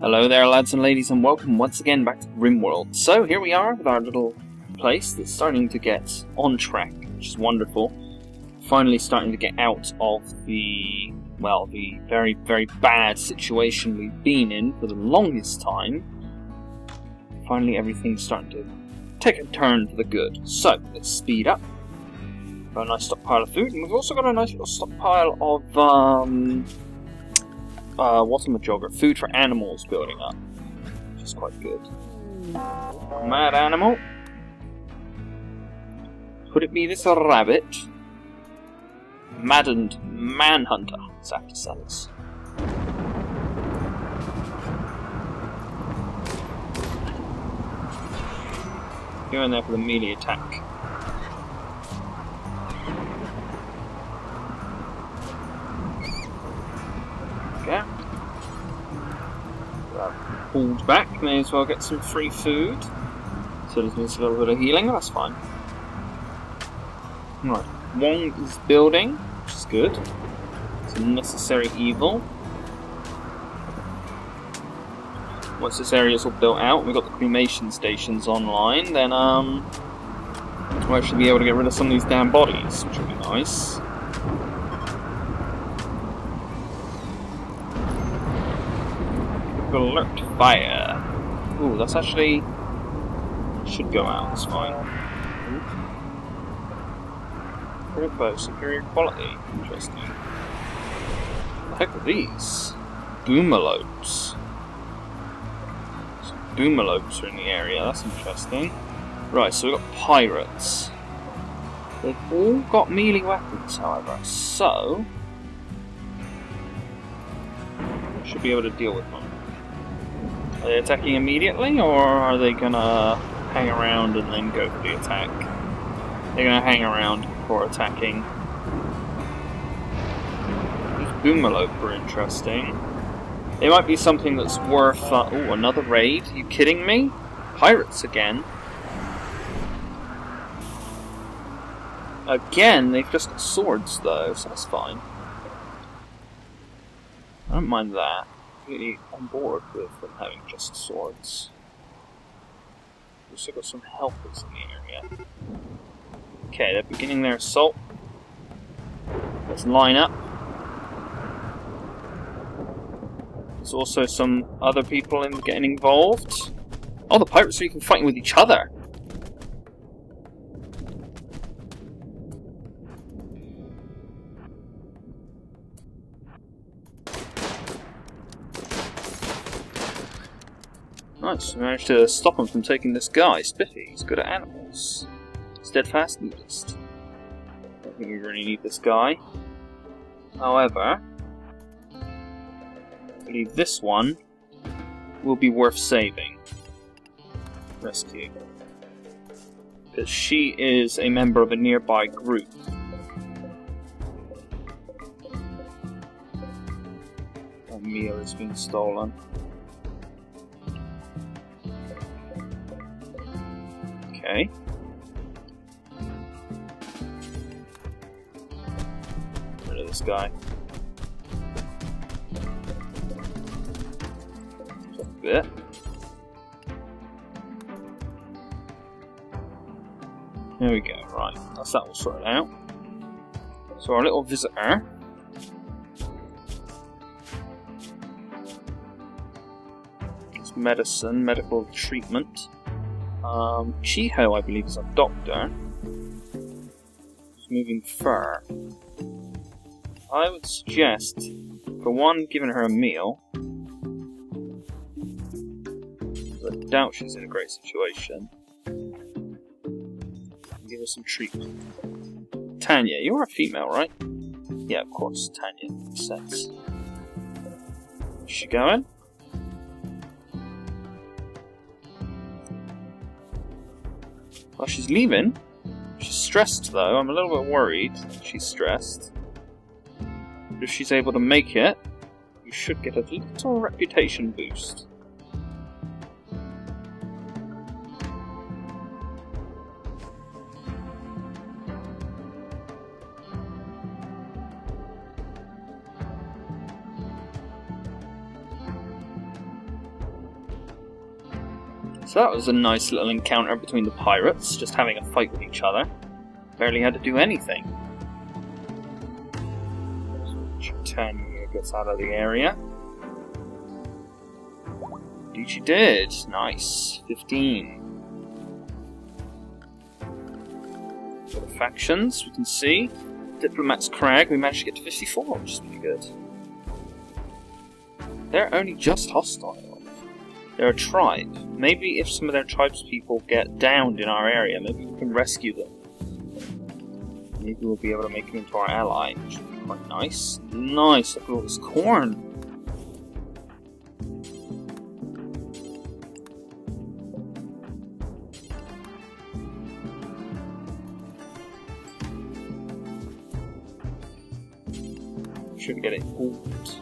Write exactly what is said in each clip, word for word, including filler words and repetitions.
Hello there, lads and ladies, and welcome once again back to Rimworld. So here we are with our little place that's starting to get on track, which is wonderful. Finally starting to get out of the, well, the very, very bad situation we've been in for the longest time. Finally everything's starting to take a turn for the good. So, let's speed up. Got a nice stockpile of food, and we've also got a nice little stockpile of, um... Uh, whatchamajogger, food for animals building up, which is quite good. Mad animal. Could it be this rabbit? Maddened manhunter is after sellers. Go in there for the melee attack. Okay. Uh, pulled back, may as well get some free food. So this needs a little bit of healing, that's fine. Right, Wong is building, which is good. It's a necessary evil. Once this area's all built out, we've got the cremation stations online, then um, we'll actually be able to get rid of some of these damn bodies, which will be nice. Alert fire. Ooh, that's actually should go out, it's fine. Info, superior quality. Interesting. What the heck are these? Boomalopes. Some boomalopes are in the area, that's interesting. Right, so we've got pirates. They've all got melee weapons, however, so should be able to deal with them. Are they attacking immediately, or are they gonna hang around and then go for the attack? They're gonna hang around before attacking. These boomalope are interesting. It might be something that's worth... Uh, oh, another raid? Are you kidding me? Pirates again? Again, they've just got swords though, so that's fine. I don't mind that. Really on board with them having just swords. We've also got some helpers in the area. Okay, they're beginning their assault. Let's line up. There's also some other people in getting involved. Oh, the pirates are even fighting with each other. Nice, we managed to stop him from taking this guy. Spiffy, he's good at animals. Steadfast Buddhist. I don't think we really need this guy. However, I believe this one will be worth saving. Rescue. Because she is a member of a nearby group. Her meal has been stolen. Okay. Get rid of this guy. Just a bit. There we go, right. That's that all sorted out. So our little visitor. It's medicine, medical treatment. Um, Chiho, I believe, is a doctor. He's moving fur. I would suggest, for one, giving her a meal. I doubt she's in a great situation. Give her some treatment. Tanya, you're a female, right? Yeah, of course, Tanya. Makes sense. Is she going? Well, she's leaving. She's stressed, though. I'm a little bit worried she's stressed. But if she's able to make it, you should get a little reputation boost. So that was a nice little encounter between the pirates, just having a fight with each other. Barely had to do anything. ten here gets out of the area. Indeed she did. Nice. fifteen. For the factions, we can see. Diplomat's Crag, we managed to get to fifty-four, which is pretty good. They're only just hostile. They're a tribe. Maybe if some of their tribespeople get downed in our area, maybe we can rescue them. Maybe we'll be able to make them into our ally, which would be quite nice. Nice, look at all this corn. Should get it pulled.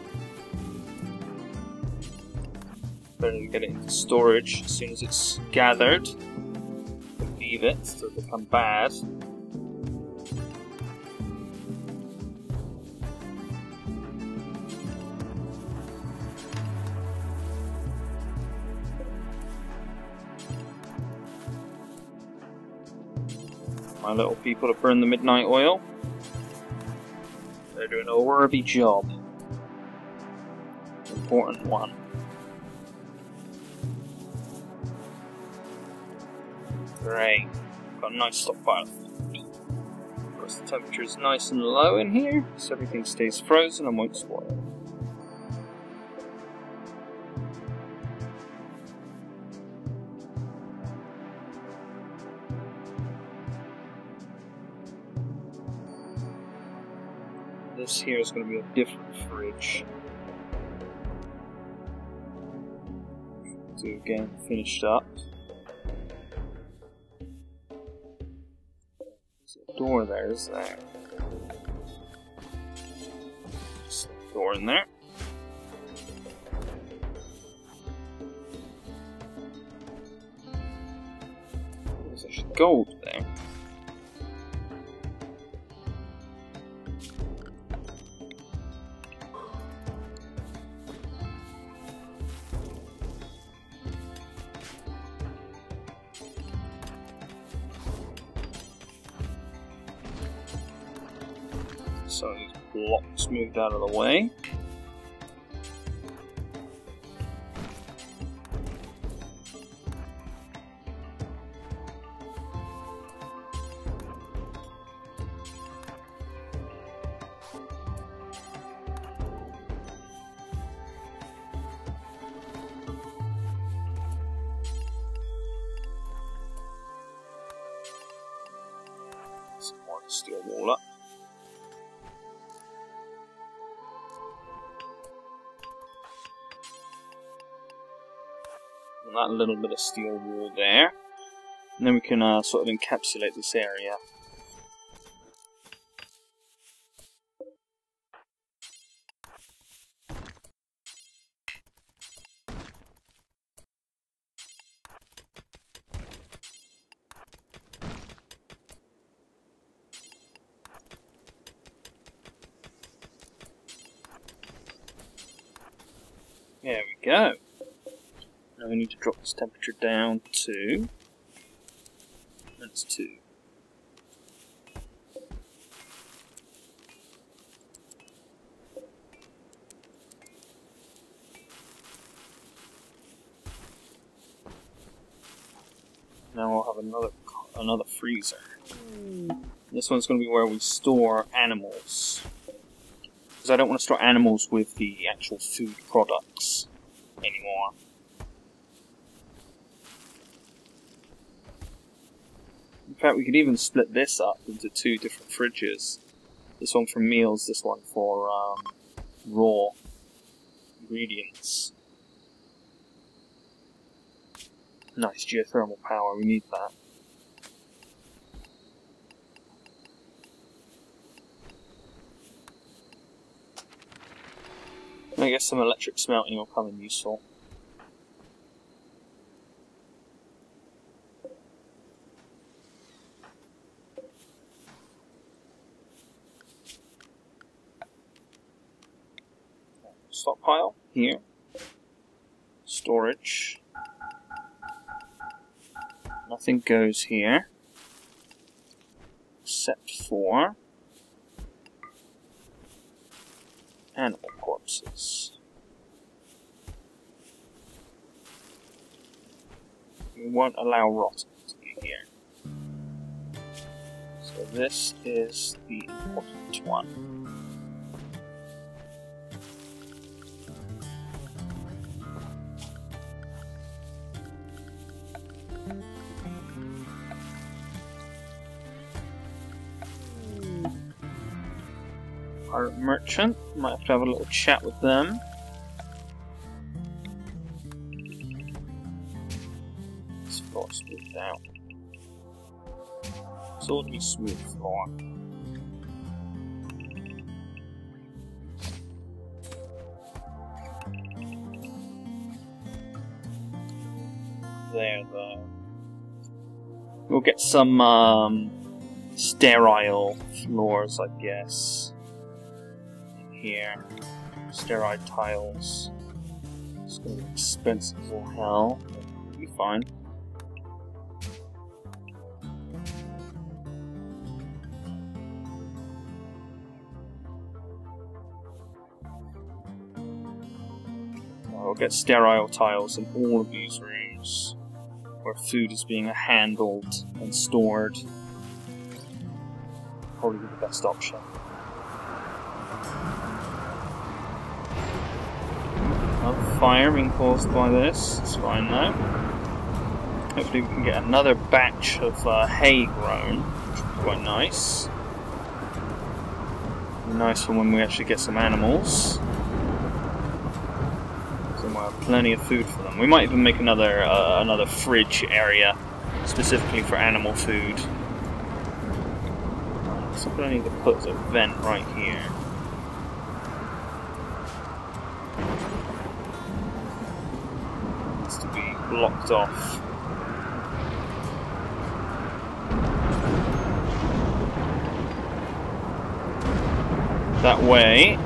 Better to get it into storage as soon as it's gathered. Leave it so it'll become bad. My little people to burn the midnight oil. They're doing a worthy job. Important one. Great. Got a nice stockpile. Of course, the temperature is nice and low in here, so everything stays frozen and won't spoil. This here is going to be a different fridge. So again, finished up. There's a door there, is there? Just a door in there. There's actually gold there. So these blocks moved out of the way. Some more steel wall up. That little bit of steel wall there, and then we can uh, sort of encapsulate this area. There we go. Now we need to drop this temperature down to, that's two. Now we'll have another another freezer. This one's going to be where we store animals, because I don't want to store animals with the actual food products anymore. In fact, we could even split this up into two different fridges. This one for meals, this one for um, raw ingredients. Nice geothermal power, we need that. I guess some electric smelting will come in useful. Stockpile here. Storage. Nothing goes here. Except for animal corpses. We won't allow rotten to be here. So this is the important one. Our merchant, might have to have a little chat with them. This floor smoothed out. Totally smooth floor. There, though. We'll get some um, sterile floors, I guess. Here, sterile tiles. It's gonna be expensive as all hell. It'll be fine. We'll get sterile tiles in all of these rooms where food is being handled and stored. Probably the best option. Another fire being caused by this. It's fine now. Hopefully we can get another batch of uh, hay grown, which would be quite nice. Nice for when we actually get some animals. So we'll have plenty of food for them. We might even make another uh, another fridge area specifically for animal food. So I'm going to need to put a vent right here. To be blocked off. That way.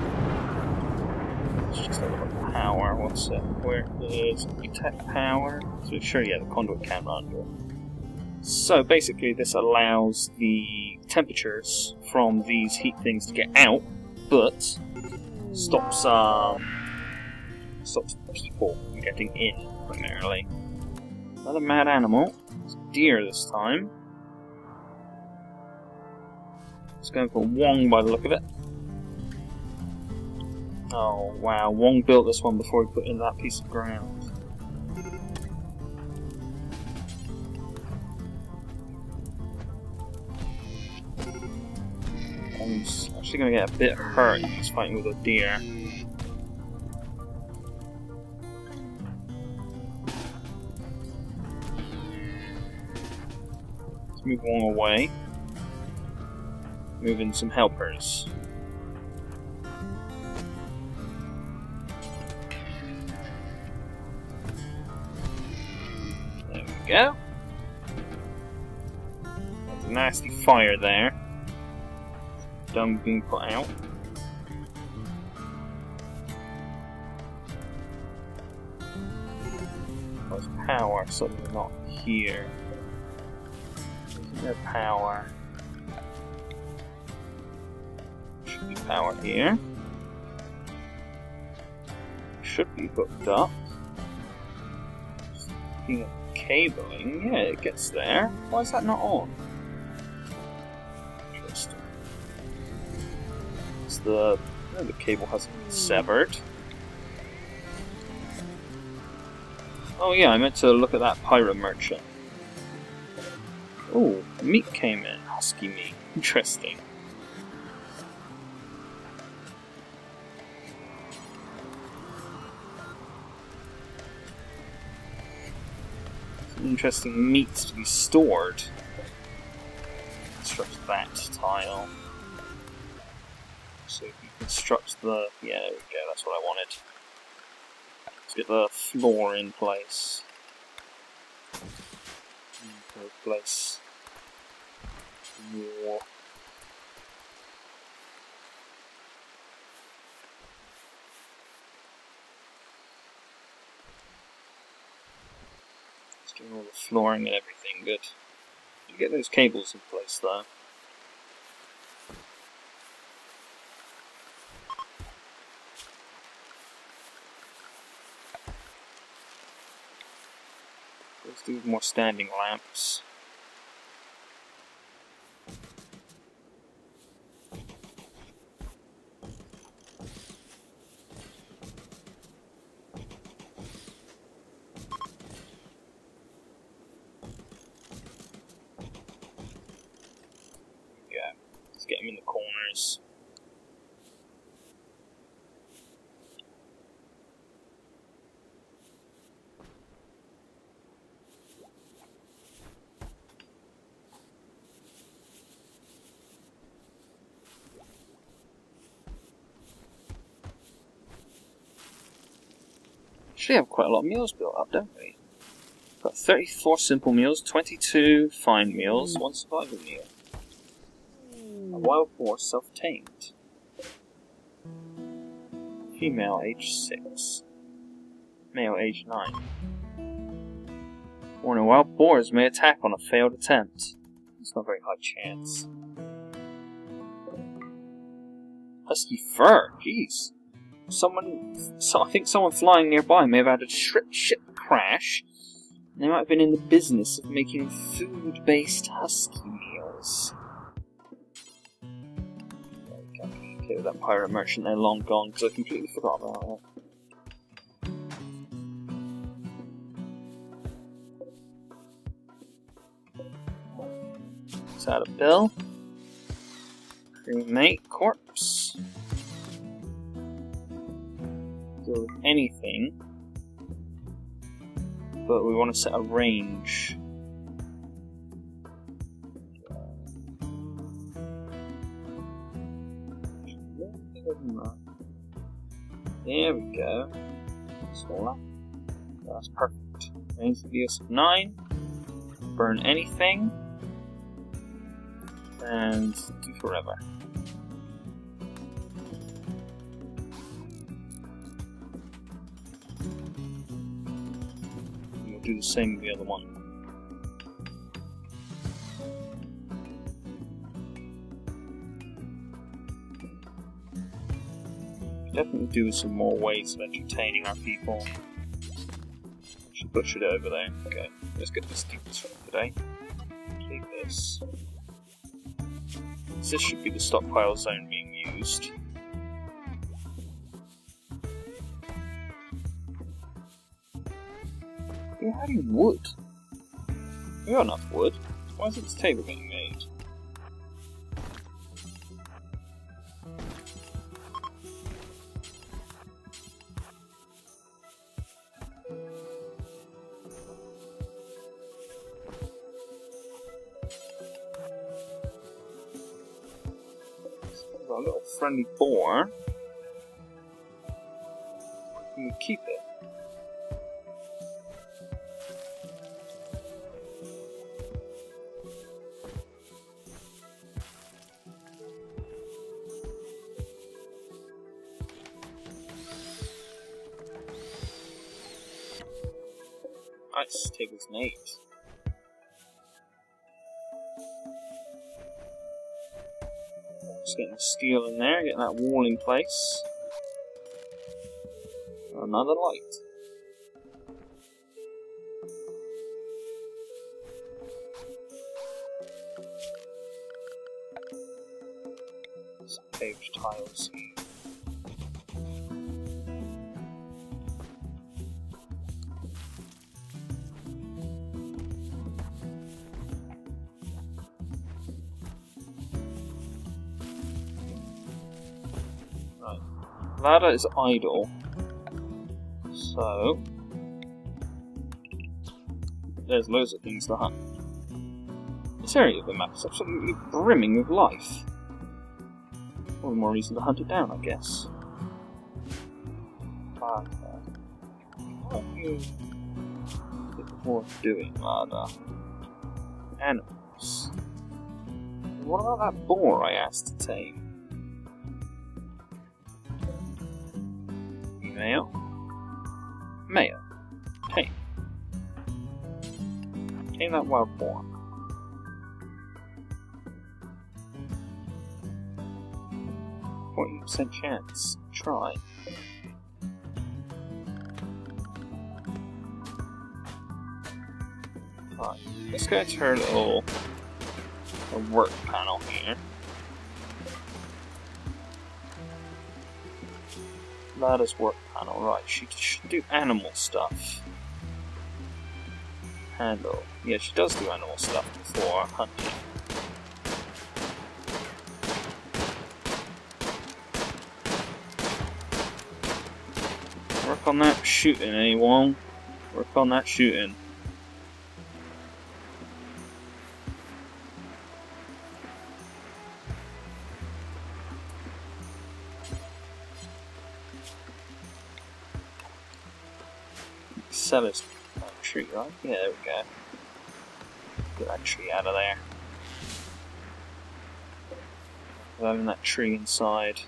Let's just have a look at power. What's it? Where is detect power? So sure, yeah, the conduit can run under it. So basically, this allows the temperatures from these heat things to get out, but stops um stops people from getting in primarily. Another mad animal. It's a deer this time. It's going for Wong by the look of it. Oh wow, Wong built this one before he put in that piece of ground. Wong's actually going to get a bit hurt if he's fighting with a deer. Let's move Wong away. Move in some helpers. There we go. There's a nasty fire there. Dung being put out. There's power suddenly not here. Isn't there power? Should be power here. Should be hooked up. Just looking at cabling, yeah, it gets there. Why is that not on? Interesting. It's the oh, the cable hasn't been severed. Oh yeah, I meant to look at that pirate merchant. Oh, meat came in. Husky meat. Interesting. Interesting meat to be stored. Construct that tile. So if you construct the... yeah, there we go, that's what I wanted. Let's get the floor in place. Replace more. Doing all the flooring and everything, good. You get those cables in place though. Let's do more standing lamps. Get them in the corners. Actually have quite a lot of meals built up, don't we? Got thirty-four simple meals, twenty-two fine meals, one survival meal. A wild boar self-tamed. Female age six. Male age nine. Warning, wild boars may attack on a failed attempt. It's not a very high chance. Husky fur, jeez. Someone, so I think someone flying nearby may have had a ship, ship crash. They might have been in the business of making food-based husky meals. Okay, with that pirate merchant, they're long gone because I completely forgot about it. Let's add a bill. Cremate corpse. Go with anything, but we want to set a range. There we go. Smaller. That's perfect. Range radius of nine. Burn anything. And do forever. And we'll do the same with the other one. Definitely do some more ways of entertaining our people. Should butcher it over there. Okay, let's get this tickets for today. Take this. This should be the stockpile zone being used. We have any wood? We got enough wood. Why is this table getting made? A little friendly boar. Can we keep it? Nice, table's made. Just getting the steel in there, getting that wall in place. Another light. Some paved tiles here. Ladder is idle, so there's loads of things to hunt. This area of the map is absolutely brimming with life. All the more reason to hunt it down, I guess. Ah, what are you doing, Ladder? Animals. What about that boar I asked to tame? Male. Male. Tame. Tame that wild boar. forty percent chance. Try. Right. Let's go to her little her work panel here. That is work panel. Right, she should do animal stuff. Handle. Yeah, she does do animal stuff before hunting. Work on that shooting, anyone? Work on that shooting. Sell his tree, right? Yeah, there we go. Get that tree out of there. Having that tree inside.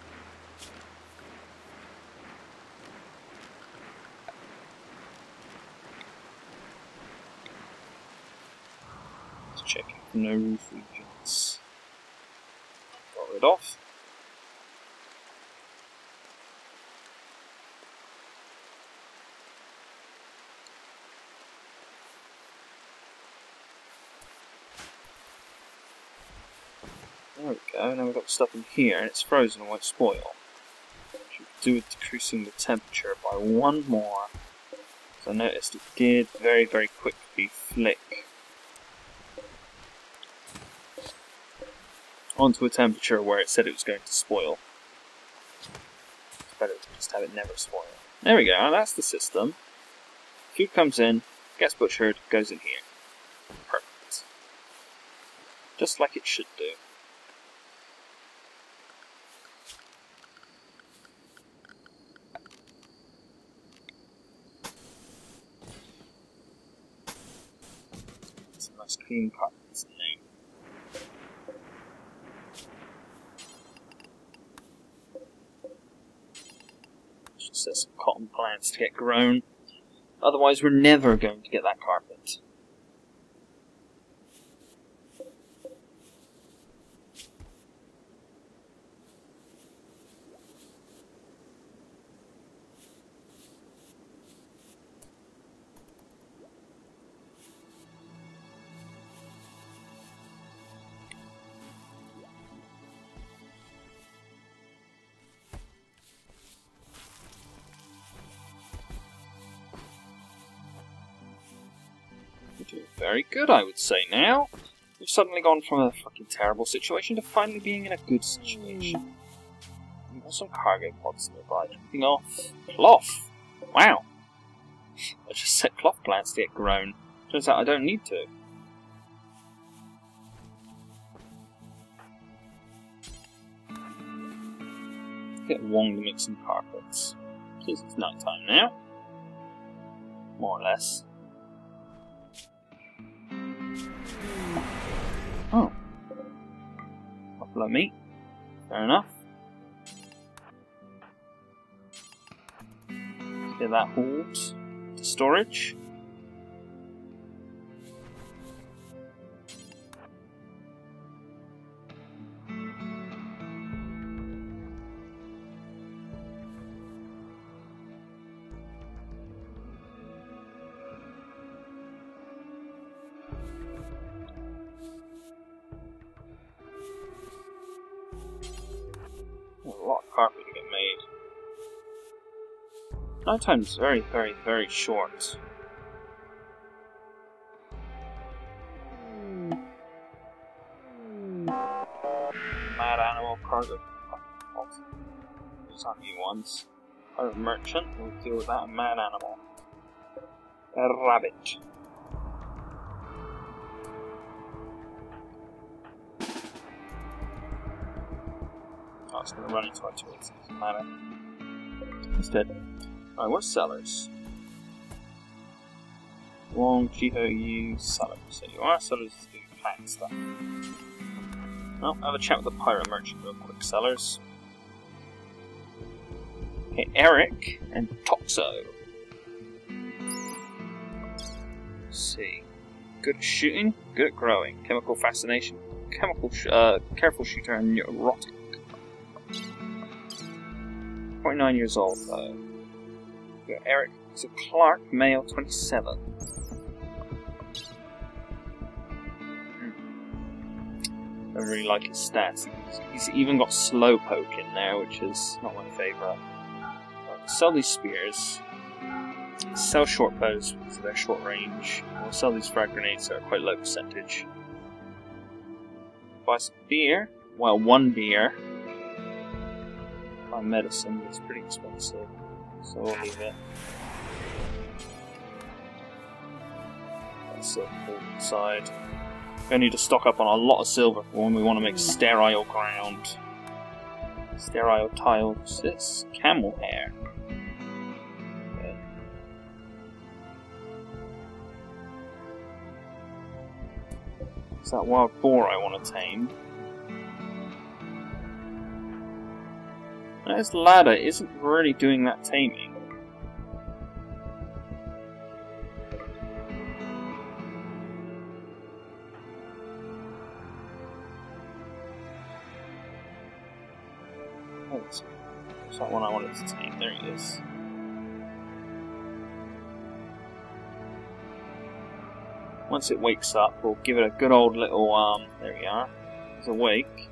Let's check for no roof regions. Got rid of. There we go, now we've got stuff in here and it's frozen and won't spoil. Should do with decreasing the temperature by one more. So I noticed it did very, very quickly flick onto a temperature where it said it was going to spoil. It's better to just have it never spoil. There we go, that's the system. Food comes in, gets butchered, goes in here. Perfect. Just like it should do. Nice cream carpets in there. Just says some cotton plants to get grown. Otherwise, we're never going to get that carpet. Doing very good, I would say now. We've suddenly gone from a fucking terrible situation to finally being in a good situation. We've got some cargo pods nearby. Jumping off. Cloth! Wow! I just set cloth plants to get grown. Turns out I don't need to. Get Wong to make some carpets. Since it's night time now. More or less. Oh. Buffalo meat. Fair enough. Let's get that hauled to storage. A lot of carpet to get made. Night time's very, very, very short. Mad animal cargo. Those aren't new ones. Pirate merchant, we'll deal with that. Mad animal. A rabbit. Oh, it's going to run into our tools. Doesn't matter. Instead. Alright, what's sellers? Wong, Chiho, you, sellers. So you are sellers do plant stuff. Well, I'll have a chat with the pirate merchant real quick, sellers. Okay, Eric and Toxo. Let's see. Good at shooting, good at growing. Chemical fascination, chemical, sh uh, careful shooter, and neurotic. forty-nine years old though. We got Eric, so Clark, male, twenty-seven. I don't really like his stats. He's even got Slowpoke in there, which is not my favourite. Sell these spears. Sell short bows because they're short range. We'll sell these frag grenades that are quite low percentage. Buy some beer. Well, one beer. Buy medicine, it's pretty expensive. So we'll leave it. That's the side. We need to stock up on a lot of silver for when we want to make sterile ground. Sterile tiles. What's this? Camel hair. Okay. It's that wild boar I want to tame. Now, this ladder isn't really doing that taming. It's that one I wanted to tame. There he is. Once it wakes up, we'll give it a good old little, um, there we are. It's awake.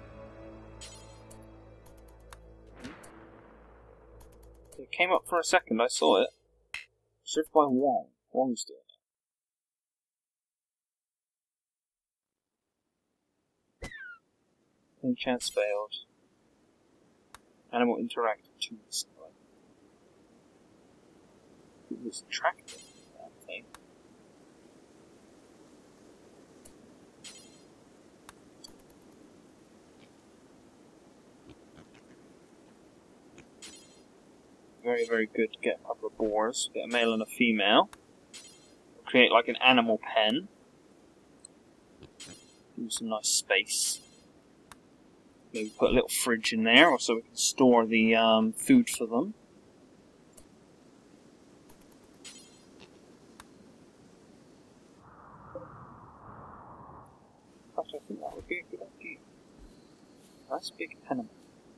It came up for a second, I saw it. Served by Wong. Wong's doing it. Any chance failed. Animal interact to display. It was attractive, that thing. Very, very good to get a couple of boars. Get a male and a female. Create like an animal pen. Give some nice space. Maybe put a little fridge in there, so we can store the um, food for them. I think that would be a good idea. Nice big animal.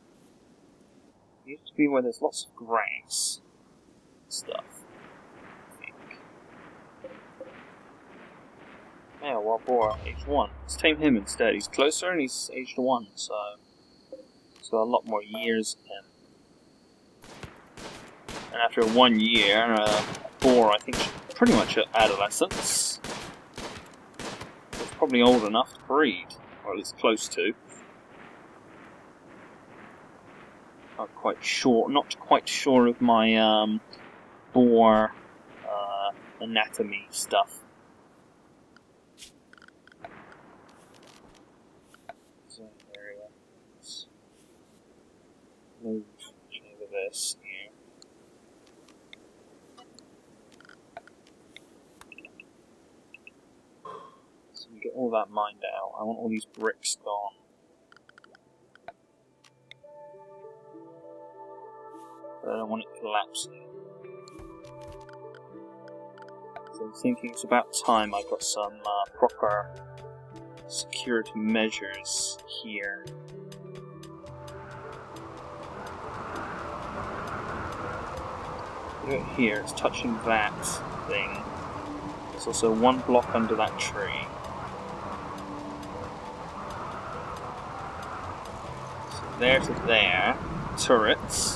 It needs to be where there's lots of grass and stuff. I think. Yeah, wild boar, age one. Let's tame him instead. He's closer and he's aged one, so he's got a lot more years in him. And after one year, uh, boar, I think, pretty much at adolescence. It's probably old enough to breed, or at least close to. Not quite sure. Not quite sure of my um, boar uh, anatomy stuff. Move over this here. So we get all that mined out. I want all these bricks gone. But I don't want it collapsing. So I'm thinking it's about time I got some uh, proper security measures here. Put it here, it's touching that thing. There's also one block under that tree. So there to there, turrets.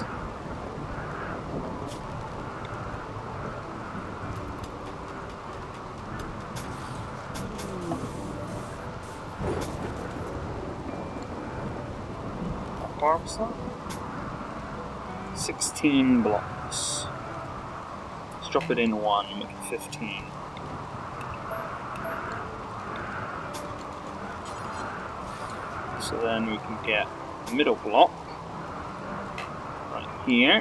How far was that? sixteen blocks. Drop it in one and make it fifteen. So then we can get a middle block right here.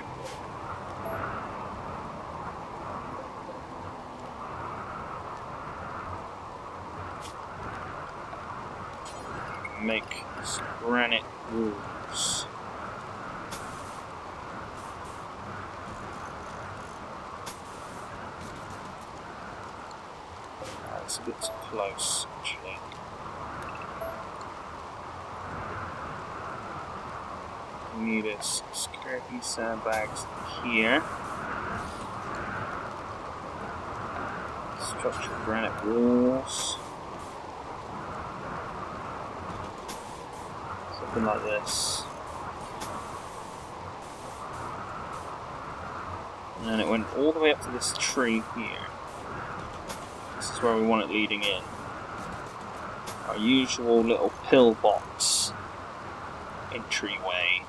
Make some granite roofs. That's a bit too close, actually. We need a secure these sandbags here. Structured granite walls. Something like this. And then it went all the way up to this tree here. This is where we want it leading in. Our usual little pillbox entryway.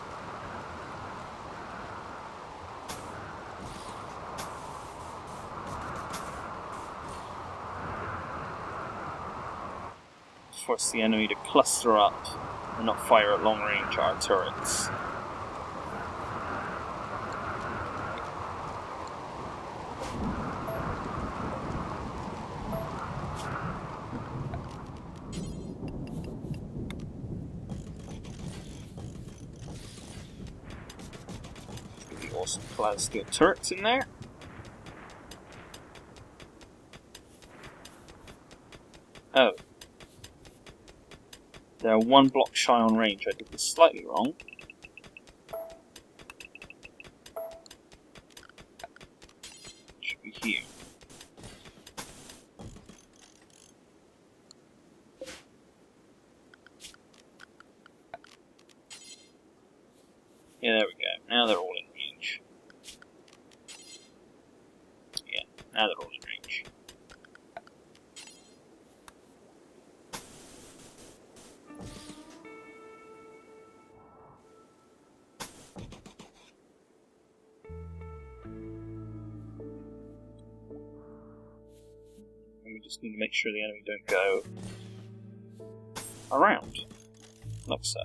Force the enemy to cluster up and not fire at long range our turrets. Awesome clad steel turrets in there. Oh. They're one block shy on range. I did this slightly wrong. Should be here. Yeah, there we go. Now they're all in range. Yeah, now they're all in range. And we just need to make sure the enemy don't go around, like so.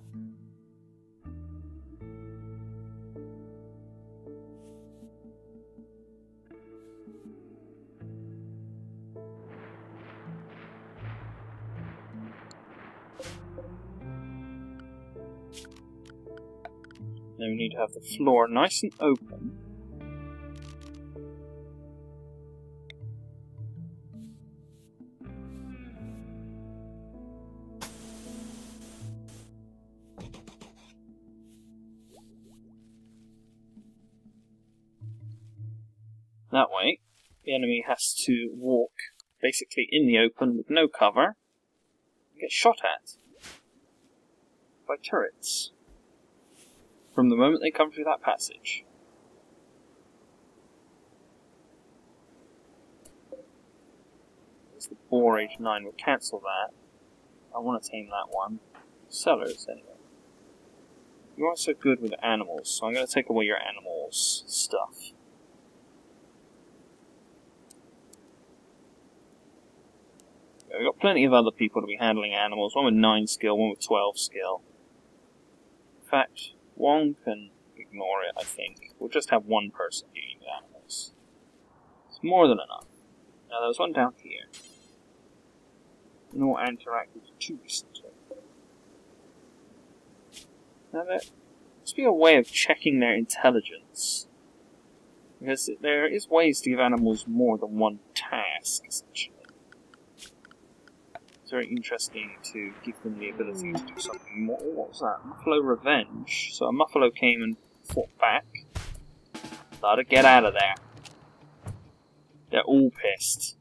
Then we need to have the floor nice and open. That way, the enemy has to walk basically in the open with no cover and get shot at by turrets from the moment they come through that passage. There's the Boar Age nine, we'll cancel that. I want to tame that one. Sellers, anyway. You aren't so good with animals, so I'm going to take away your animals stuff. We've got plenty of other people to be handling animals, one with nine skill, one with twelve skill. In fact, one can ignore it, I think. We'll just have one person dealing with animals. It's more than enough. Now, there's one down here. No interacted too recently. Now, there must be a way of checking their intelligence. Because there is ways to give animals more than one task, essentially. It's very interesting to give them the ability to do something more. What was that? Muffalo Revenge. So a Muffalo came and fought back. Gotta get out of there. They're all pissed.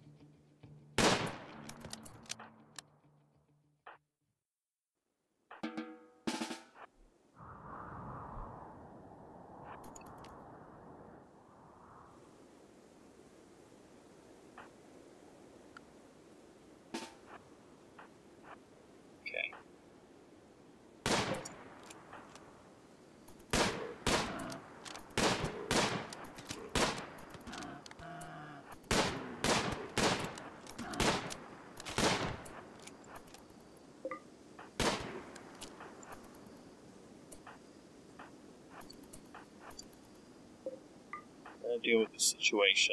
Deal with the situation.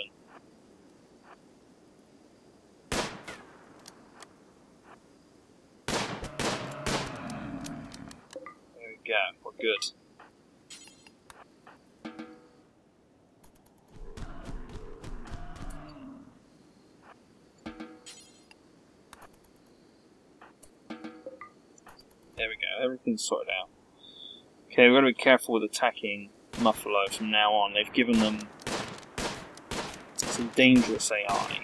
There we go, we're good. everything's sorted out. Okay, we've got to be careful with attacking Muffalo from now on. They've given them some dangerous A I.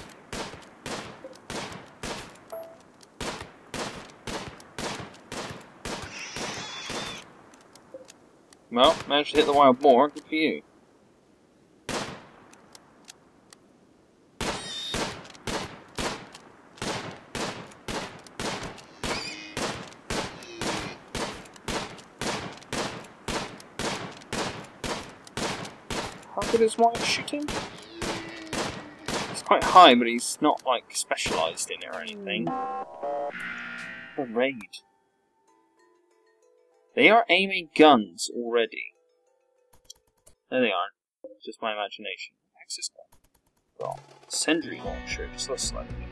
Well, managed to hit the wild boar. Good for you. How good is Wyatt shooting? He's quite high, but he's not, like, specialised in it or anything. A raid. They are aiming guns already. No, they aren't. Just my imagination. Axis gun. Well, Sentry launcher, just less slightly.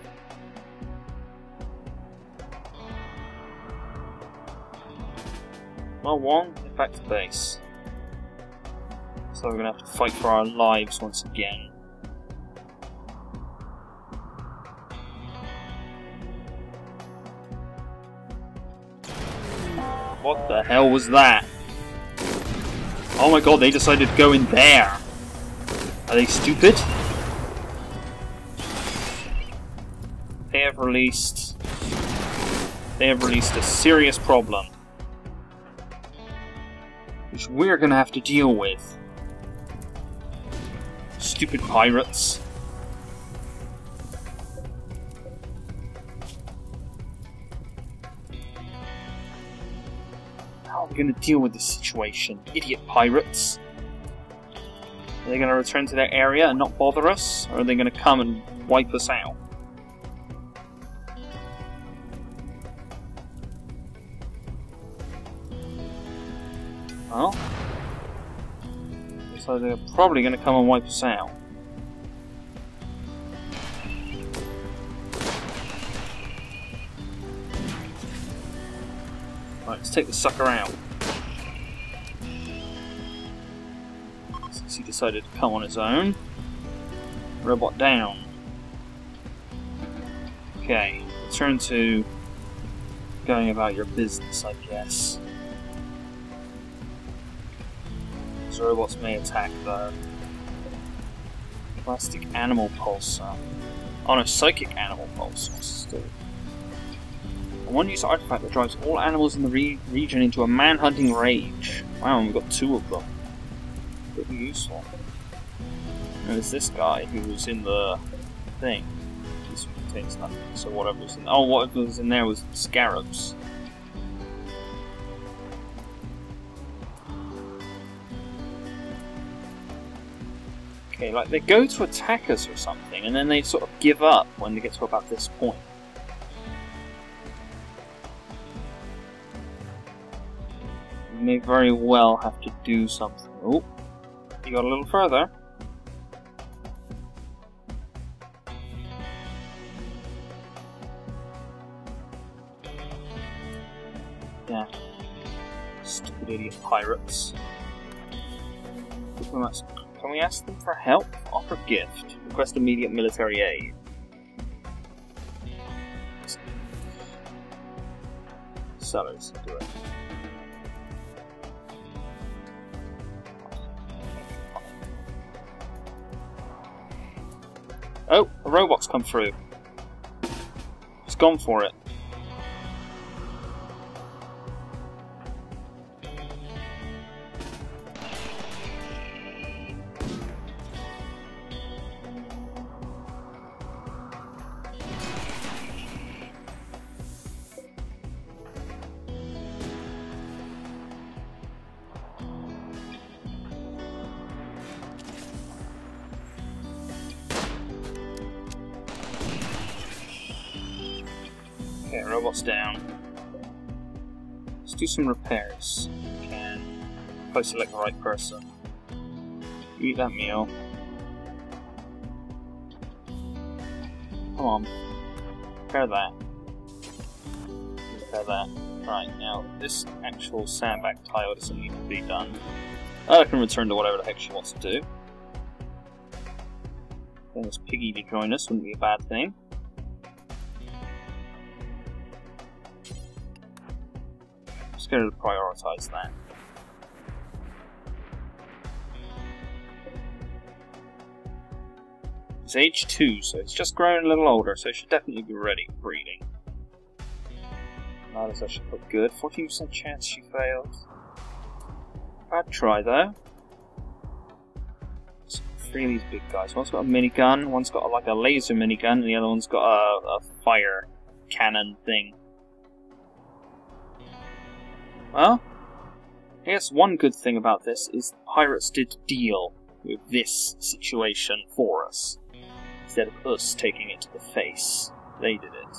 Well, one, get back to base. So we're gonna have to fight for our lives once again. What the hell was that? Oh my god, they decided to go in there! Are they stupid? They have released... They have released a serious problem. Which we're gonna have to deal with. Stupid pirates. How are we going to deal with this situation? Idiot pirates. Are they going to return to their area and not bother us? Or are they going to come and wipe us out? Well, so they're probably going to come and wipe us out. Right, let's take the sucker out. Since he decided to come on his own. Robot down. Okay, return to going about your business, I guess. These robots may attack though. Plastic animal pulsar. Oh no, psychic animal pulsar. Still. One use artifact that drives all animals in the re region into a man-hunting rage. Wow, and we've got two of them. Pretty useful. And there's this guy who was in the thing. This contains nothing. So whatever was in. Oh, what was in there was scarabs. Okay, like they go to attack us or something, and then they sort of give up when they get to about this point. We may very well have to do something. Oh, you got a little further. Yeah. Stupid idiot pirates. Can we ask them for help? Offer gift. Request immediate military aid. Sellers, do it. Oh, a robot's come through. It's gone for it. Okay, robot's down. Let's do some repairs. We can. If I select the right person. You eat that meal. Come on. Repair that. Repair that. Right, now, this actual sandbag tile doesn't need to be done. Oh, I can return to whatever the heck she wants to do. Then this piggy to join us wouldn't be a bad thing. Just going to prioritise that. It's age two, so it's just grown a little older, so it should definitely be ready for breeding. That is actually quite good. fourteen percent chance she failed. Bad try though. So three of these big guys. One's got a minigun, one's got like a laser minigun, and the other one's got a, a fire cannon thing. Well, I guess one good thing about this is the pirates did deal with this situation for us. Instead of us taking it to the face, they did it.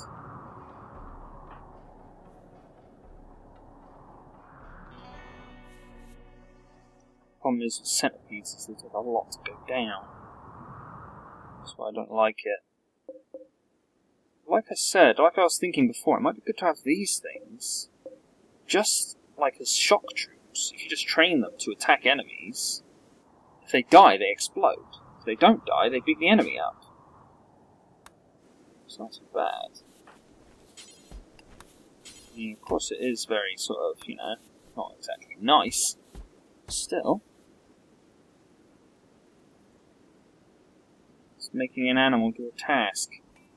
Problem is with centipedes is they take a lot to go down. That's why I don't like it. Like I said, like I was thinking before, it might be good to have these things just like as shock troops. If you just train them to attack enemies, if they die, they explode. If they don't die, they beat the enemy up. It's not too bad. I mean, of course it is very sort of, you know, not exactly nice. Still, it's making an animal do a task.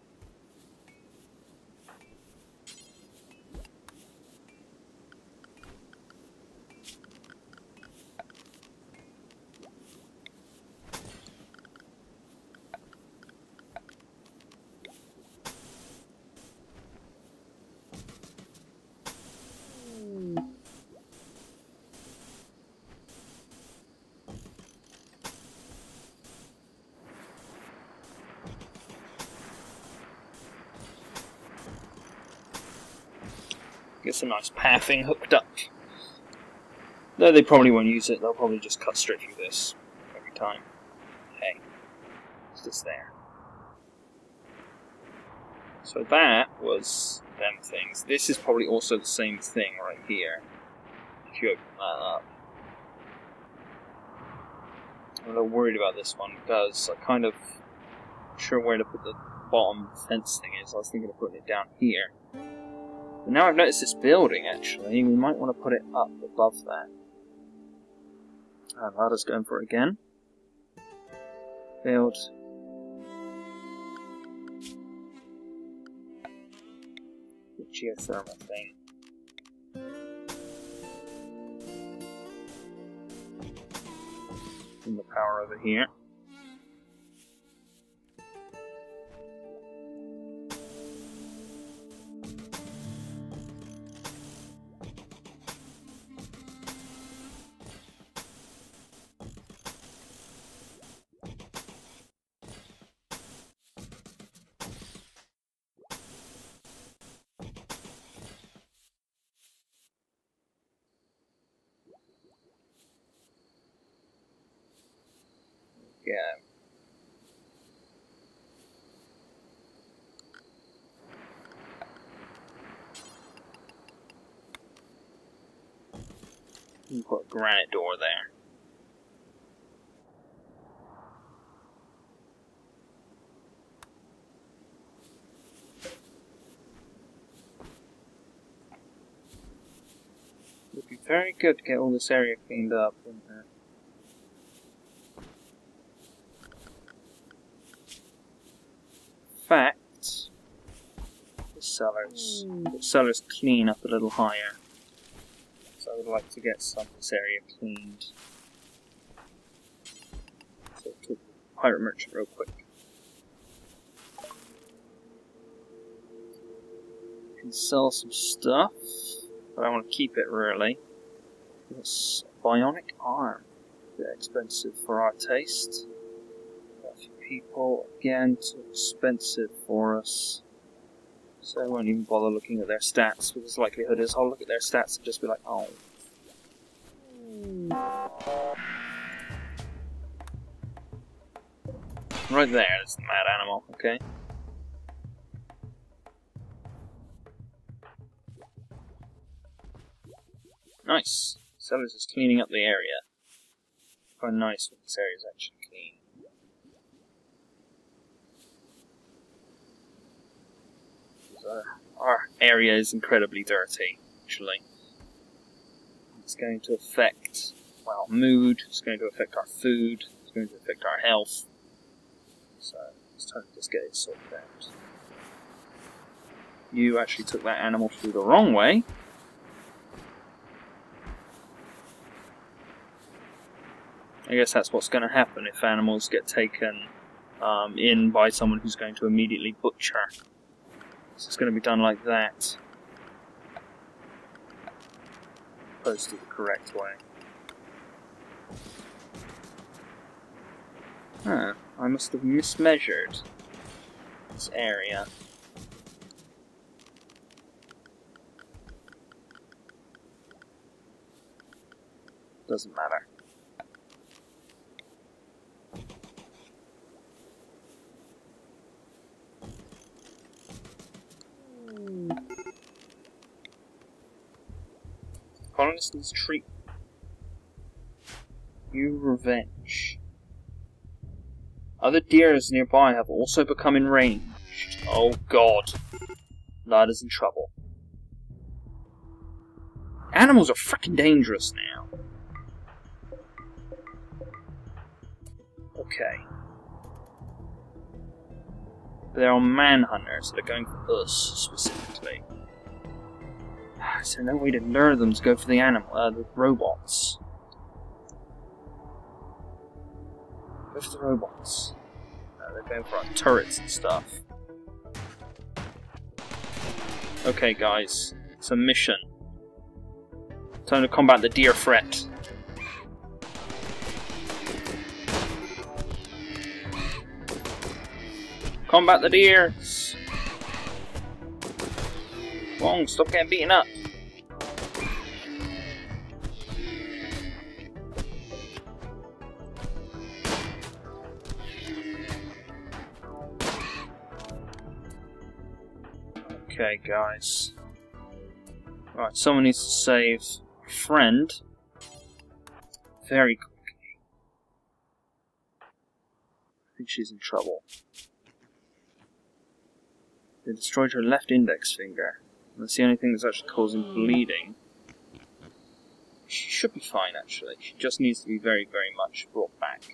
Get some nice pathing hooked up. Though they probably won't use it, they'll probably just cut straight through this every time. Hey, it's just there. So that was them things. This is probably also the same thing right here. If you open that up. I'm a little worried about this one because I kind of not sure where to put the bottom fence thing is. I was thinking of putting it down here. But now I've noticed this building, actually, we might want to put it up above that. And Lada's going for it again. Failed. The geothermal thing. And the power over here. Yeah. You put a granite door there. Would be very good to get all this area cleaned up, wouldn't it? Fact, the cellars. The cellars clean up a little higher. So I would like to get some of this area cleaned. So to the pirate merchant real quick. Can sell some stuff, but I want to keep it really. It's a bionic arm. A bit expensive for our taste. People, again, too expensive for us. So I won't even bother looking at their stats, because the likelihood is I'll look at their stats and just be like, oh. Right there, there's the mad animal, okay? Nice. Sellers is cleaning up the area. Quite nice when this area is actually clean. Uh, our area is incredibly dirty, actually. It's going to affect, well, mood, it's going to affect our food, it's going to affect our health. So, it's time to just get it sorted out. You actually took that animal through the wrong way. I guess that's what's going to happen if animals get taken um, in by someone who's going to immediately butcher. So it's going to be done like that, opposed to the correct way. Huh, I must have mismeasured this area. Doesn't matter. Colonist needs treatment. You revenge. Other deers nearby have also become enraged. Oh god. Lad is in trouble. Animals are freaking dangerous now. Okay. There are manhunters that are going for us, specifically. Is there no way to lure them to go for the animal, uh, the robots? Go for the robots. Uh, they're going for our turrets and stuff. Okay, guys. It's a mission. Time to combat the deer threat. Combat the deers! Come on, stop getting beaten up. Okay, guys. Right, someone needs to save a friend very quickly. I think she's in trouble. They destroyed her left index finger. That's the only thing that's actually causing bleeding. She should be fine, actually. She just needs to be very, very much brought back.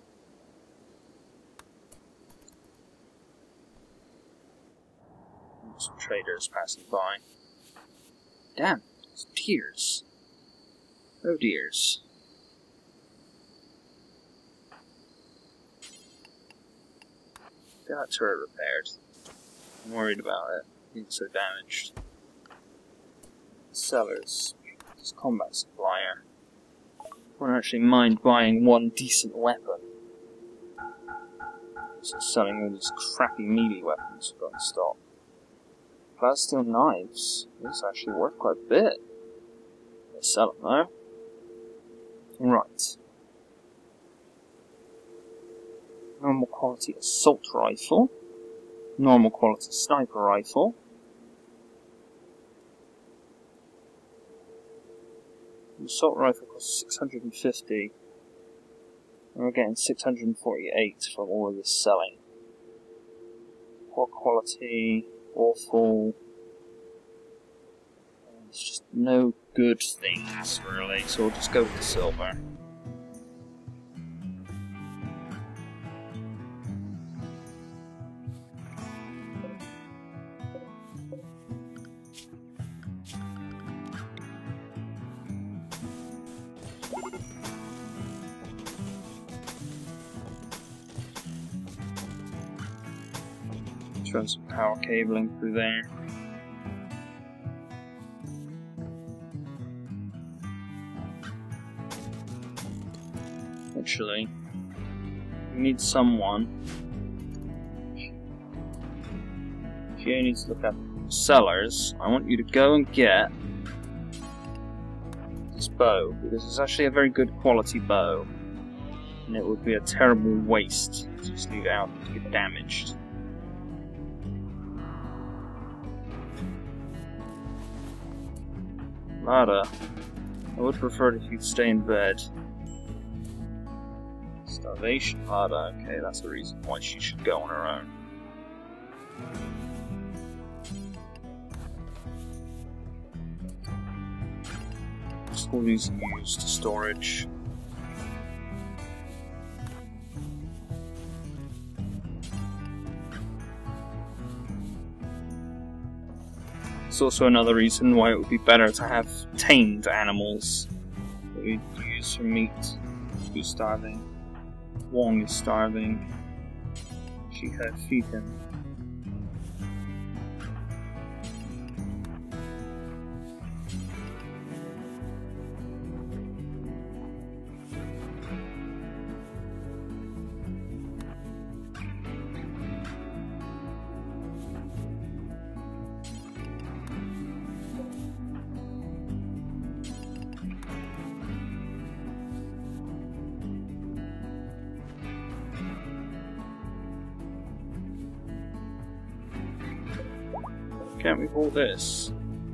Some traders passing by. Damn, it's deers. Oh, deers. Get that turret repaired. I'm worried about it being so damaged. Sellers. This combat supplier. I wouldn't actually mind buying one decent weapon. So selling all these crappy melee weapons we've got in stock. Glass steel knives. These actually worth quite a bit. They sell them though. Right. Normal quality assault rifle. Normal quality sniper rifle. The assault rifle costs six hundred fifty. And we're getting six hundred forty-eight from all of this selling. Poor quality, awful. There's just no good things really, so we'll just go with the silver. Run some power cabling through there. Actually, we need someone. She needs to look at sellers. I want you to go and get this bow, because it's actually a very good quality bow, and it would be a terrible waste to just leave it out to get damaged. Lada, I would prefer it if you'd stay in bed. Starvation, Lada, okay, that's the reason why she should go on her own. all these used storage. It's also another reason why it would be better to have tamed animals that we use for meat. Who's starving? Wong is starving. She had feed him. Can't we hold this?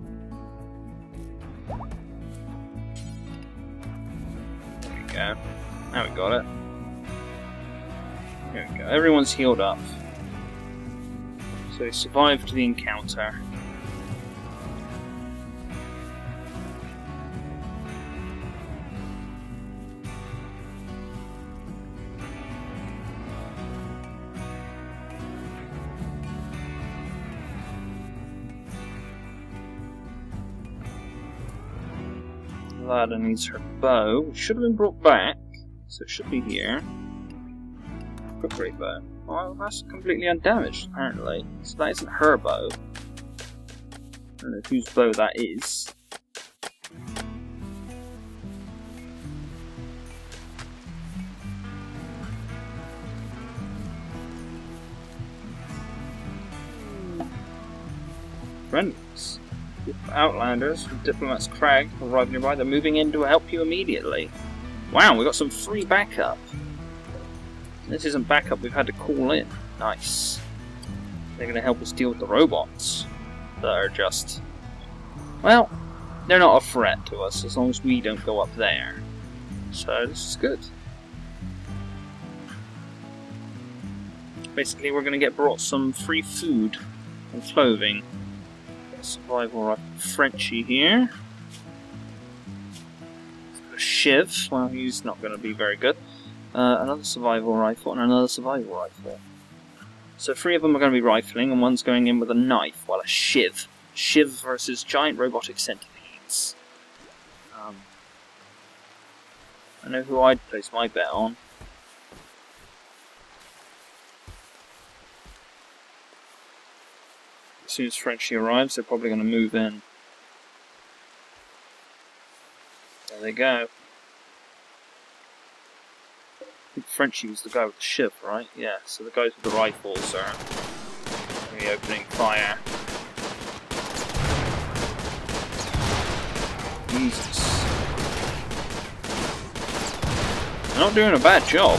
There we go. Now we got it. There we go. Everyone's healed up. So they survived the encounter. Lada needs her bow, which should have been brought back, so it should be here. Quick ray bow. Well, that's completely undamaged, apparently. So that isn't her bow. I don't know whose bow that is. Friends. Outlanders from Diplomat's Crag arrive nearby. They're moving in to help you immediately. Wow, we got some free backup. This isn't backup we've had to call in. Nice. They're going to help us deal with the robots that are just... well, they're not a threat to us as long as we don't go up there. So this is good. Basically, we're going to get brought some free food and clothing. Survival rifle Frenchie here. A shiv, well he's not going to be very good. Uh, another survival rifle and another survival rifle. So three of them are going to be rifling and one's going in with a knife, well a shiv. Shiv versus giant robotic centipedes. Um, I know who I'd place my bet on. As soon as Frenchie arrives, they're probably going to move in. There they go. I think Frenchie was the guy with the shiv, right? Yeah, so the guys with the rifles are going to be opening fire. Jesus. They're not doing a bad job.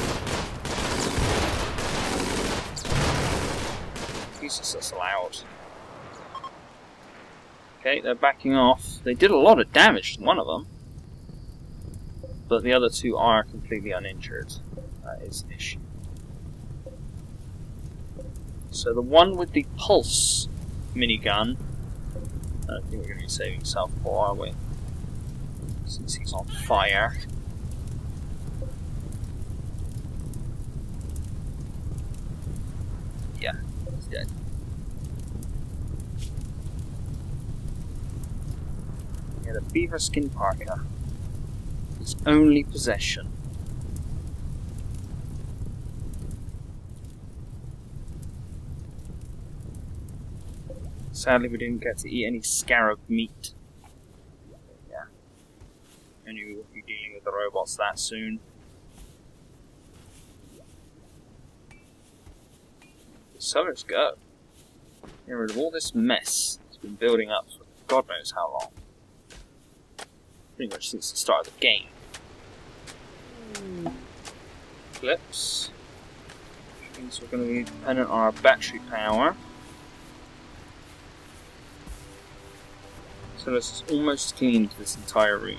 Jesus, that's loud. Okay, they're backing off. They did a lot of damage to one of them, but the other two are completely uninjured. That is an issue. So the one with the pulse minigun, I don't think we're going to be saving South Pole, are we? Since he's on fire. Yeah, he's dead. Yeah, the beaver skin parka. His only possession. Sadly, we didn't get to eat any scarab meat. Yeah. And you will be dealing with the robots that soon. So let's go. Get rid of all this mess that's been building up for God knows how long. Pretty much since the start of the game. Clips. Which means we're going to be dependent on our battery power. So this is almost cleaned this entire room.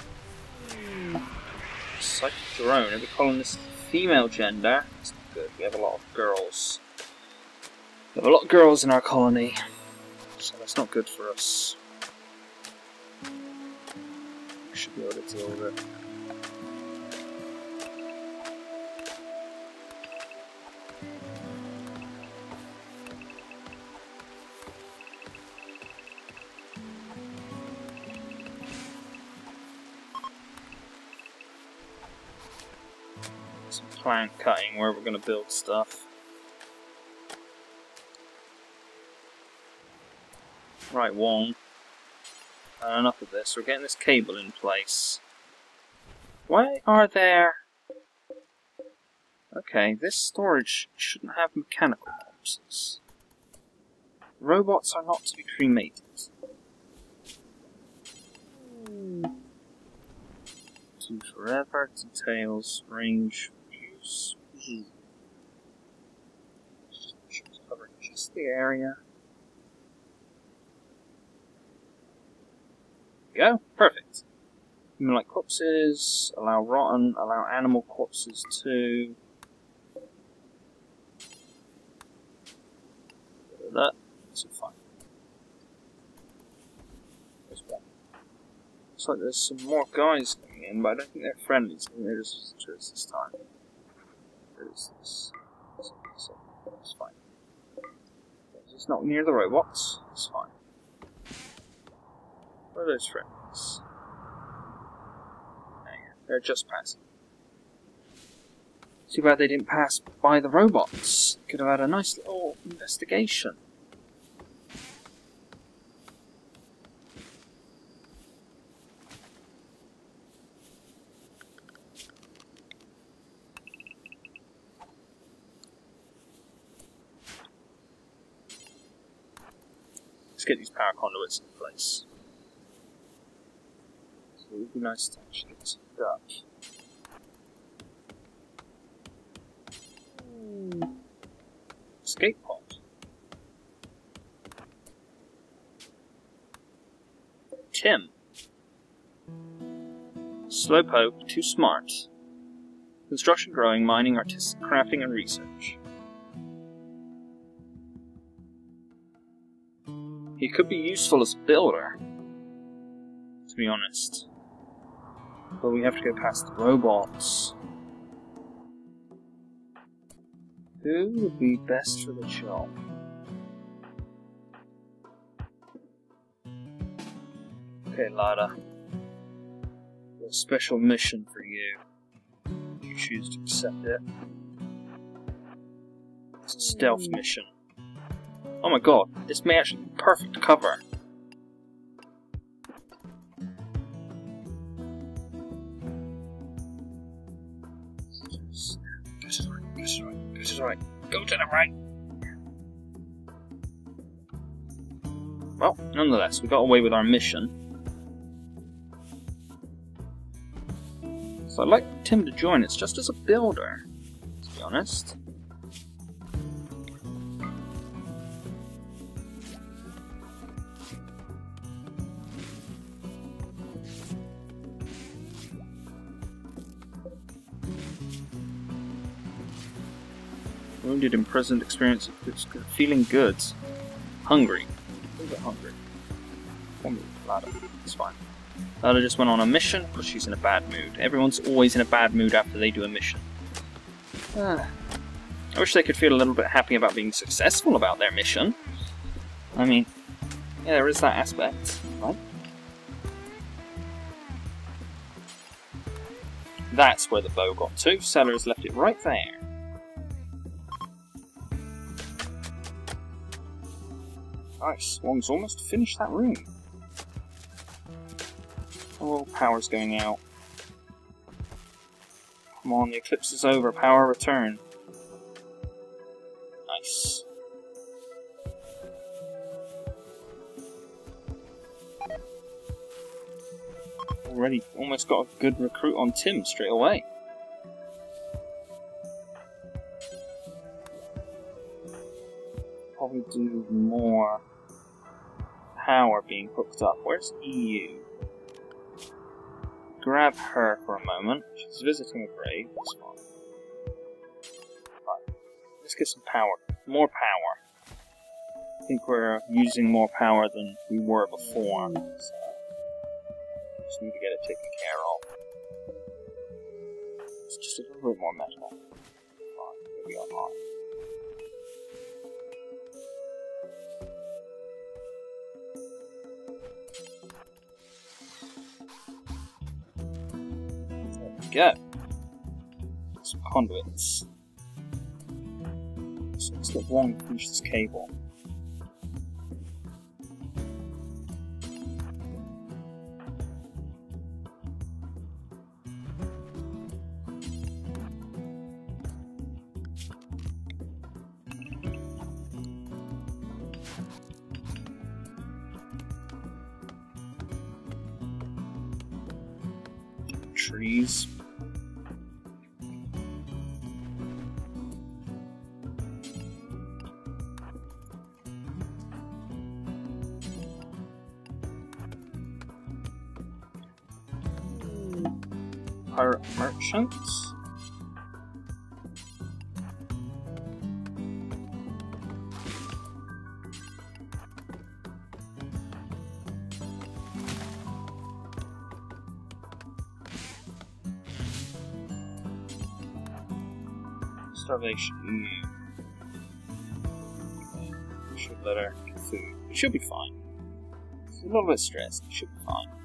Psychic drone. Every colonist female gender. That's not good. We have a lot of girls. We have a lot of girls in our colony. So that's not good for us. should be able to deal with it. Some plant cutting where we're going to build stuff. Right, Wong. Uh, enough of this. We're getting this cable in place. Why are there... Okay, this storage shouldn't have mechanical corpses. Robots are not to be cremated. Two forever, details, range, use. Covering just the area. There we go, perfect. Human like corpses, allow rotten, allow animal corpses too. That, so fine. There's one. Looks like there's some more guys coming in, but I don't think they're friendly, so they're just visitors this time. Where is this? So, so, it's fine. It's not near the robots, it's fine. Where are those friends? They're just passing. Too bad they didn't pass by the robots. Could have had a nice little investigation. Let's get these power conduits in place. It would be nice to actually get this hooked up. Escape pod. Tim. Slowpoke, too smart. Construction, growing, mining, artistic, crafting, and research. He could be useful as a builder, to be honest. But we have to go past the robots. Who would be best for the job? Okay, Lada. A special mission for you. If you choose to accept it. It's a stealth mission. Oh my god, this may actually be perfect cover. Go to the right, go to the right, go to the right, go to the right! Well, nonetheless, we got away with our mission. So I'd like Tim to join us just as a builder, to be honest. Wounded, imprisoned, experience of feeling good. Hungry. A little bit hungry. One minute, Lada. It's fine. Lada just went on a mission because she's in a bad mood. Everyone's always in a bad mood after they do a mission. Ah. I wish they could feel a little bit happy about being successful about their mission. I mean, yeah, there is that aspect, right? That's where the bow got to. Sellers left it right there. Nice. Wong's almost finished that room. Oh, power's going out. Come on, the eclipse is over. Power return. Nice. Already almost got a good recruit on Tim straight away. Probably do more power being hooked up. Where's E U? Grab her for a moment. She's visiting a grave. That's fine. Right. Let's get some power. More power. I think we're using more power than we were before. So Just need to get it taken care of. It's just a little bit more metal. Right, here we are. Go. Some conduits. So let's get one to finish this cable. Trees. Pirate merchants. Starvation. Mm. Should let her get food. It should be fine. She's a little bit stressed. It should be fine.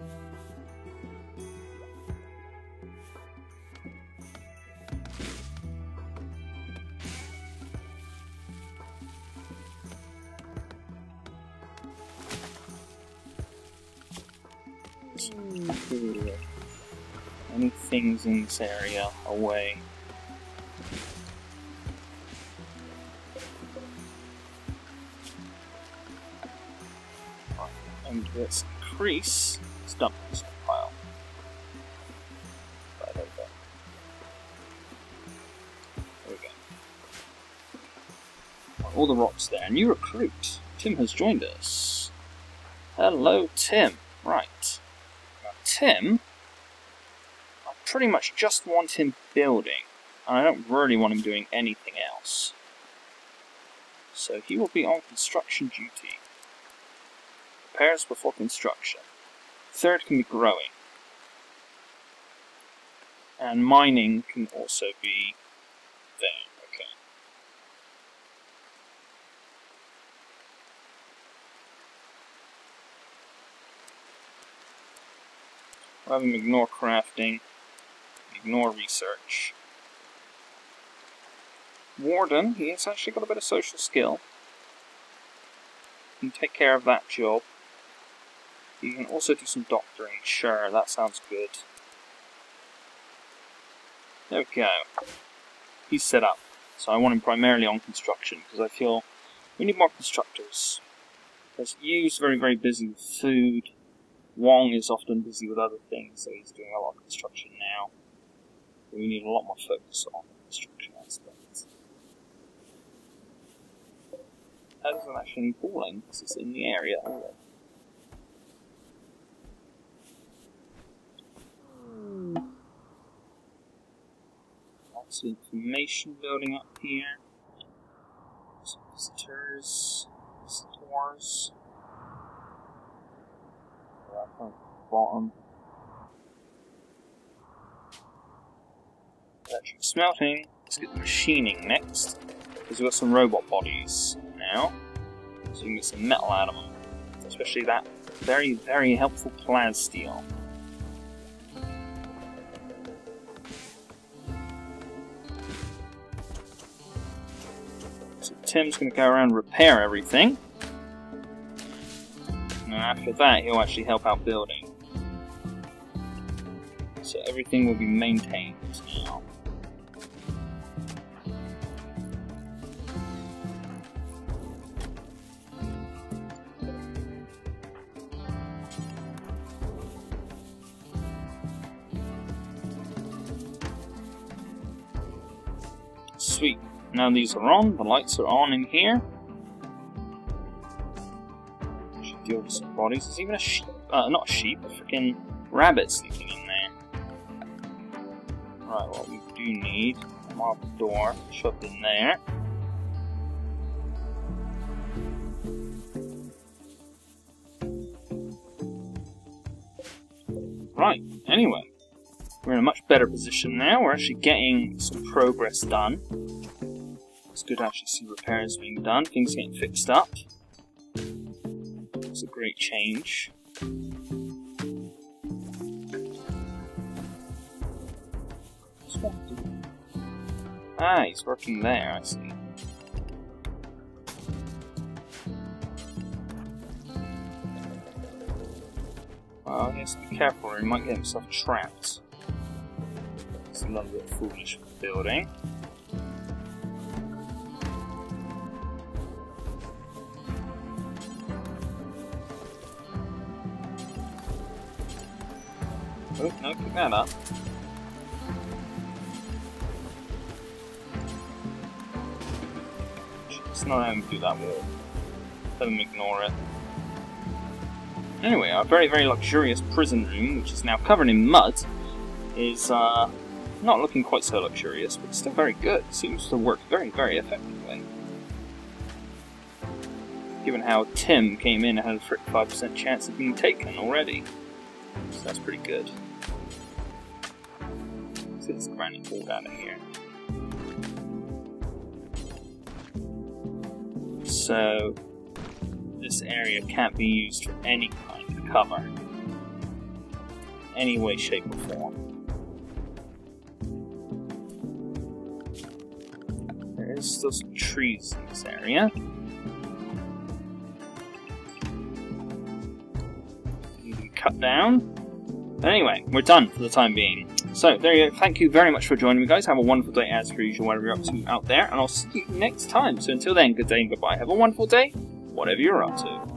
Any things in this area away? Right, and let's increase this dumping stockpile. Right over there. There we go. Right, all the rocks there. New recruit. Tim has joined us. Hello, Tim. Right. Tim, I pretty much just want him building, and I don't really want him doing anything else. So he will be on construction duty. Repairs before construction. Third can be growing. And mining can also be there. Okay. We'll have him ignore crafting, ignore research. Warden, he has actually got a bit of social skill. He can take care of that job. He can also do some doctoring. Sure, that sounds good. There we go. He's set up. So I want him primarily on construction, because I feel we need more constructors. Because Yu's very, very busy with food. Wong is often busy with other things, so he's doing a lot of construction now. We need a lot more focus on the construction aspect. That doesn't actually need falling, because it's in the area. Lots of information building up here. Some visitors, visitors. Up on the bottom. Electric smelting. Let's get the machining next. Because we've got some robot bodies now. So you can get some metal out of them. Especially that very, very helpful plas steel. So Tim's going to go around and repair everything. And after that, he'll actually help out building. So everything will be maintained now. Sweet. Now these are on, the lights are on in here. Deal with some bodies. There's even a sheep, uh, not a sheep, a freaking rabbit sleeping in there. Right, what we do need, a marble door shoved in there. Right, anyway. We're in a much better position now. We're actually getting some progress done. It's good to actually see repairs being done. Things getting fixed up. It's a great change. Ah, he's working there, I see. Well, he has to be careful or he might get himself trapped. It's a little bit foolish for the building. Oh, no, pick that up. It's not how to do that wall. Let him ignore it. Anyway, our very, very luxurious prison room, which is now covered in mud, is uh, not looking quite so luxurious, but still very good. It seems to work very, very effectively. Given how Tim came in and had a thirty-five percent chance of being taken already. So that's pretty good. Let's get this granite pulled out of here. So, this area can't be used for any kind of cover. Any way, shape, or form. There is still some trees in this area. Need to be cut down. But anyway, we're done for the time being. So, there you go. Thank you very much for joining me, guys. Have a wonderful day as per usual, whatever you're up to out there. And I'll see you next time. So until then, good day and goodbye. Have a wonderful day, whatever you're up to.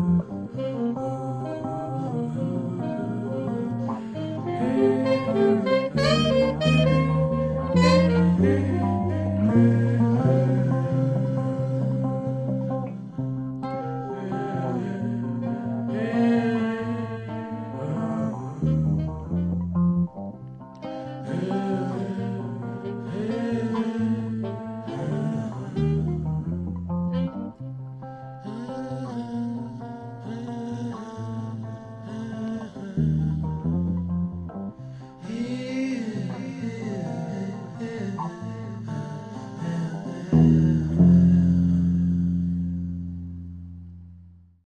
Thank you.